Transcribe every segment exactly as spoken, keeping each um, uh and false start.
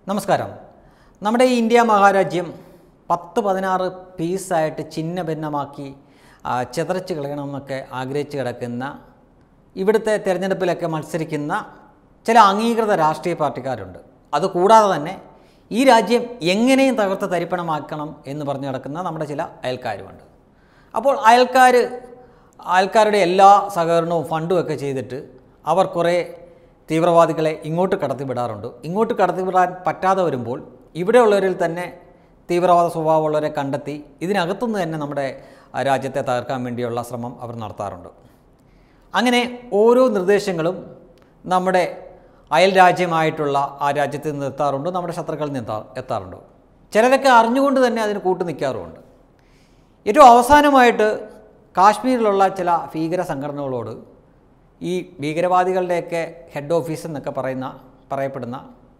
നമസ്കാരം. നമ്മുടെ ഈ ഇന്ത്യ മഹാരാജ്യം പത്ത് പതിനാറ് പീസായിട്ട് ചിഹ്ന ഭിന്നമാക്കി ചിതറിച്ച് കളയണമെന്നൊക്കെ ആഗ്രഹിച്ച് കിടക്കുന്ന ഇവിടുത്തെ തിരഞ്ഞെടുപ്പിലൊക്കെ മത്സരിക്കുന്ന ചില അംഗീകൃത രാഷ്ട്രീയ പാർട്ടിക്കാരുണ്ട്. അതുകൂടാതെ തന്നെ ഈ രാജ്യം എങ്ങനെയും തകർത്ത് തരിപ്പണമാക്കണം എന്ന് പറഞ്ഞു കിടക്കുന്ന നമ്മുടെ ചില അയൽക്കാരുമുണ്ട്. അപ്പോൾ അയൽക്കാർ അയൽക്കാരുടെ എല്ലാ സഹകരണവും ഫണ്ടും ഒക്കെ ചെയ്തിട്ട് അവർ കുറേ തീവ്രവാദികളെ ഇങ്ങോട്ട് കടത്തിവിടാറുണ്ട്. ഇങ്ങോട്ട് കടത്തിവിടാൻ പറ്റാതെ വരുമ്പോൾ ഇവിടെയുള്ളവരിൽ തന്നെ തീവ്രവാദ സ്വഭാവമുള്ളവരെ കണ്ടെത്തി ഇതിനകത്തുനിന്ന് തന്നെ നമ്മുടെ രാജ്യത്തെ തകർക്കാൻ വേണ്ടിയുള്ള ശ്രമം അവർ നടത്താറുണ്ട്. അങ്ങനെ ഓരോ നിർദ്ദേശങ്ങളും നമ്മുടെ അയൽ രാജ്യമായിട്ടുള്ള ആ രാജ്യത്തിൽ നിന്ന് എത്താറുണ്ട്, നമ്മുടെ ശത്രുക്കളിൽ നിന്ന് എത്താറുണ്ട്. ചിലരൊക്കെ അറിഞ്ഞുകൊണ്ട് തന്നെ അതിന് കൂട്ടു നിൽക്കാറുമുണ്ട്. ഏറ്റവും അവസാനമായിട്ട് കാശ്മീരിലുള്ള ചില ഭീകര സംഘടനകളോട് ഈ ഭീകരവാദികളുടെയൊക്കെ ഹെഡ് ഓഫീസ് എന്നൊക്കെ പറയുന്ന പറയപ്പെടുന്ന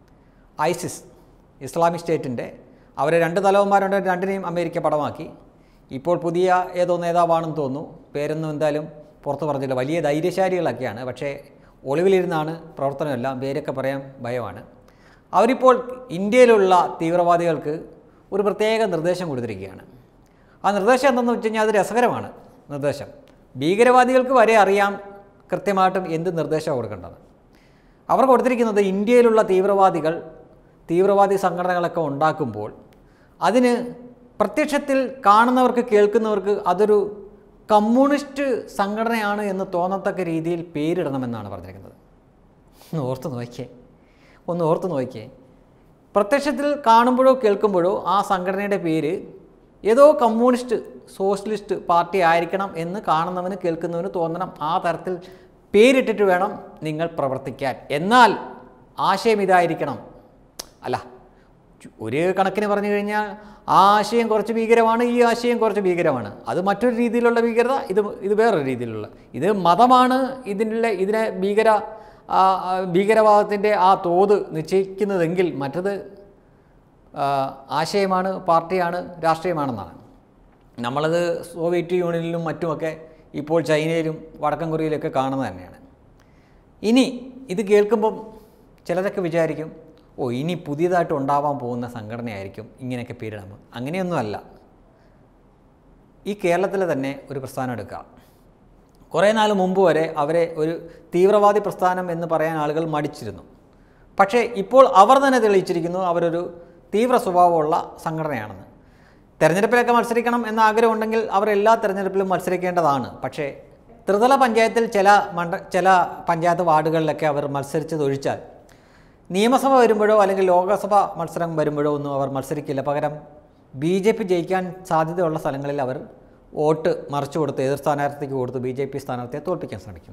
ഐസിസ്, ഇസ്ലാമിക് സ്റ്റേറ്റിൻ്റെ അവരെ രണ്ട് തലവന്മാരുണ്ട്, രണ്ടിനെയും അമേരിക്ക പടമാക്കി. ഇപ്പോൾ പുതിയ ഏതോ നേതാവാണെന്ന് തോന്നുന്നു, പേരൊന്നും എന്തായാലും പുറത്ത് പറഞ്ഞില്ല. വലിയ ധൈര്യശാലികളൊക്കെയാണ്, പക്ഷേ ഒളിവിലിരുന്നാണ് പ്രവർത്തനമെല്ലാം, പേരൊക്കെ പറയാൻ ഭയമാണ്. അവരിപ്പോൾ ഇന്ത്യയിലുള്ള തീവ്രവാദികൾക്ക് ഒരു പ്രത്യേക നിർദ്ദേശം കൊടുത്തിരിക്കുകയാണ്. ആ നിർദ്ദേശം എന്തെന്ന് വെച്ച് കഴിഞ്ഞാൽ അത് രസകരമാണ്. നിർദ്ദേശം ഭീകരവാദികൾക്ക് വരെ അറിയാം കൃത്യമായിട്ടും എന്ത് നിർദ്ദേശമാണ് കൊടുക്കേണ്ടത്. അവർ കൊടുത്തിരിക്കുന്നത് ഇന്ത്യയിലുള്ള തീവ്രവാദികൾ തീവ്രവാദി സംഘടനകളൊക്കെ ഉണ്ടാക്കുമ്പോൾ അതിന് പ്രത്യക്ഷത്തിൽ കാണുന്നവർക്ക് കേൾക്കുന്നവർക്ക് അതൊരു കമ്മ്യൂണിസ്റ്റ് സംഘടനയാണ് എന്ന് തോന്നത്തക്ക രീതിയിൽ പേരിടണമെന്നാണ് പറഞ്ഞിരിക്കുന്നത്. ഒന്ന് ഓർത്ത് നോക്കിയേ ഒന്ന് ഓർത്ത് നോക്കിയേ പ്രത്യക്ഷത്തിൽ കാണുമ്പോഴോ കേൾക്കുമ്പോഴോ ആ സംഘടനയുടെ പേര് ഏതോ കമ്മ്യൂണിസ്റ്റ് സോഷ്യലിസ്റ്റ് പാർട്ടി ആയിരിക്കണം എന്ന് കാണുന്നവന് കേൾക്കുന്നവന് തോന്നണം. ആ തരത്തിൽ പേരിട്ടിട്ട് വേണം നിങ്ങൾ പ്രവർത്തിക്കാൻ. എന്നാൽ ആശയം ഇതായിരിക്കണം. അല്ല, ഒരു കണക്കിന് പറഞ്ഞു കഴിഞ്ഞാൽ ആ ആശയം കുറച്ച് ഭീകരമാണ്, ഈ ആശയം കുറച്ച് ഭീകരമാണ്. അത് മറ്റൊരു രീതിയിലുള്ള ഭീകരത, ഇത് ഇത് വേറൊരു രീതിയിലുള്ള. ഇത് മതമാണ് ഇതിൻ്റെ ഇതിനെ ഭീകര ഭീകരവാദത്തിൻ്റെ ആ തോത് നിശ്ചയിക്കുന്നതെങ്കിൽ മറ്റത് ആശയമാണ്, പാർട്ടിയാണ്, രാഷ്ട്രീയമാണെന്നാണ്. നമ്മളത് സോവിയറ്റ് യൂണിയനിലും മറ്റുമൊക്കെ ഇപ്പോൾ ചൈനയിലും വടക്കൻ കൊറിയയിലൊക്കെ കാണുന്നത് തന്നെയാണ്. ഇനി ഇത് കേൾക്കുമ്പം ചിലരൊക്കെ വിചാരിക്കും, ഓ ഇനി പുതിയതായിട്ട് ഉണ്ടാവാൻ പോകുന്ന സംഘടനയായിരിക്കും ഇങ്ങനെയൊക്കെ പേരിടുമ്പോൾ. അങ്ങനെയൊന്നുമല്ല. ഈ കേരളത്തിലെ തന്നെ ഒരു പ്രസ്ഥാനം എടുക്കുക. കുറേ നാൾ മുമ്പ് വരെ അവരെ ഒരു തീവ്രവാദി പ്രസ്ഥാനം എന്ന് പറയാൻ ആളുകൾ മടിച്ചിരുന്നു. പക്ഷേ ഇപ്പോൾ അവർ തന്നെ തെളിയിച്ചിരിക്കുന്നു അവരൊരു തീവ്ര സ്വഭാവമുള്ള സംഘടനയാണെന്ന്. തെരഞ്ഞെടുപ്പിലൊക്കെ മത്സരിക്കണം എന്ന ആഗ്രഹമുണ്ടെങ്കിൽ അവർ എല്ലാ തെരഞ്ഞെടുപ്പിലും മത്സരിക്കേണ്ടതാണ്. പക്ഷേ ത്രിതല പഞ്ചായത്തിൽ ചില മണ്ഡ ചില പഞ്ചായത്ത് വാർഡുകളിലൊക്കെ അവർ മത്സരിച്ചതൊഴിച്ചാൽ നിയമസഭ വരുമ്പോഴോ അല്ലെങ്കിൽ ലോകസഭ മത്സരം വരുമ്പോഴോ ഒന്നും അവർ മത്സരിക്കില്ല. പകരം ബി ജെ പി ജയിക്കാൻ സാധ്യതയുള്ള സ്ഥലങ്ങളിൽ അവർ വോട്ട് മറിച്ചു കൊടുത്ത് എതിർ സ്ഥാനാർത്ഥിക്ക് കൊടുത്ത് ബി ജെ പി സ്ഥാനാർത്ഥിയെ തോൽപ്പിക്കാൻ ശ്രമിക്കും.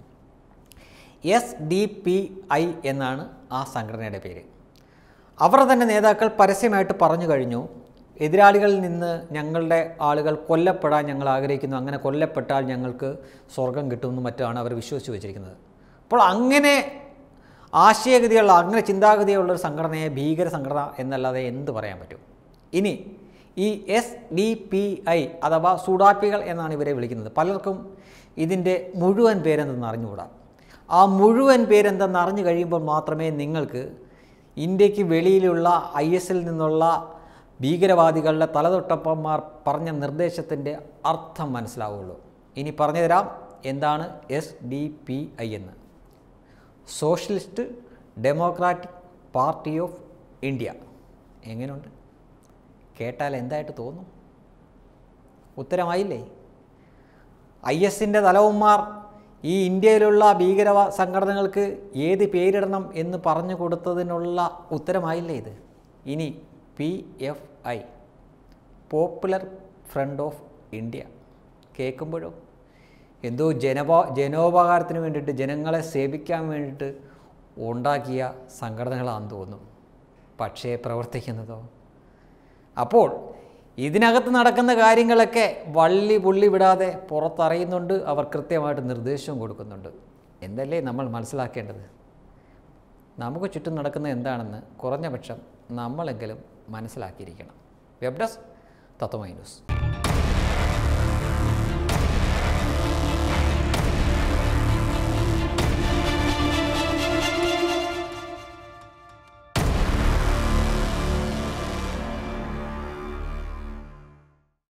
എസ് ഡി പി ഐ എന്നാണ് ആ സംഘടനയുടെ പേര്. അവർ തന്നെ നേതാക്കൾ പരസ്യമായിട്ട് പറഞ്ഞു കഴിഞ്ഞു, എതിരാളികളിൽ നിന്ന് ഞങ്ങളുടെ ആളുകൾ കൊല്ലപ്പെടാൻ ഞങ്ങൾ ആഗ്രഹിക്കുന്നു, അങ്ങനെ കൊല്ലപ്പെട്ടാൽ ഞങ്ങൾക്ക് സ്വർഗം കിട്ടുമെന്നും മറ്റാണ് അവർ വിശ്വസിച്ച് വെച്ചിരിക്കുന്നത്. അപ്പോൾ അങ്ങനെ ആശയഗതിയുള്ള അങ്ങനെ ചിന്താഗതിയുള്ളൊരു സംഘടനയെ ഭീകര സംഘടന എന്നല്ലാതെ എന്ത് പറയാൻ പറ്റും? ഇനി ഈ എസ് ഡി പി ഐ അഥവാ സൂഡാപ്പികൾ എന്നാണ് ഇവരെ വിളിക്കുന്നത്. പലർക്കും ഇതിൻ്റെ മുഴുവൻ പേരെന്തെന്ന് അറിഞ്ഞുകൂടാ. ആ മുഴുവൻ പേരെന്തെന്ന് അറിഞ്ഞു കഴിയുമ്പോൾ മാത്രമേ നിങ്ങൾക്ക് ഇന്ത്യക്ക് വെളിയിലുള്ള ഐ എസിൽ നിന്നുള്ള ഭീകരവാദികളുടെ തലതൊട്ടപ്പന്മാർ പറഞ്ഞ നിർദ്ദേശത്തിൻ്റെ അർത്ഥം മനസ്സിലാവുള്ളൂ. ഇനി പറഞ്ഞു തരാം എന്താണ് എസ് ഡി പി ഐ എന്ന്. Socialist democratic party of India. എങ്ങനെയുണ്ട്? കേട്ടാൽ എന്തായിട്ട് തോന്നും? ഉത്തരമായില്ലേ? ഐ എസിൻ്റെ തലവന്മാർ ഈ ഇന്ത്യയിലുള്ള ഭീകരവാ സംഘടനകൾക്ക് ഏത് പേരിടണം എന്ന് പറഞ്ഞു കൊടുത്തതിനുള്ള ഉത്തരമായില്ലേ ഇത്? ഇനി P F I, popular front of India. കേൾക്കുമ്പോഴോ എന്തോ ജനപോ ജനോപകാരത്തിന് വേണ്ടിയിട്ട് ജനങ്ങളെ സേവിക്കാൻ വേണ്ടിയിട്ട് ഉണ്ടാക്കിയ സംഘടനകളാണെന്ന് തോന്നും. പക്ഷേ പ്രവർത്തിക്കുന്നതോ? അപ്പോൾ ഇതിനകത്ത് നടക്കുന്ന കാര്യങ്ങളൊക്കെ വള്ളി പുള്ളി വിടാതെ പുറത്തറിയുന്നുണ്ട്. അവർ കൃത്യമായിട്ട് നിർദ്ദേശവും കൊടുക്കുന്നുണ്ട്. എന്തല്ലേ നമ്മൾ മനസ്സിലാക്കേണ്ടത്? നമുക്ക് ചുറ്റും നടക്കുന്നത് എന്താണെന്ന് കുറഞ്ഞ പക്ഷം നമ്മളെങ്കിലും മനസ്സിലാക്കിയിരിക്കണം. Web desk Tatwamayi news.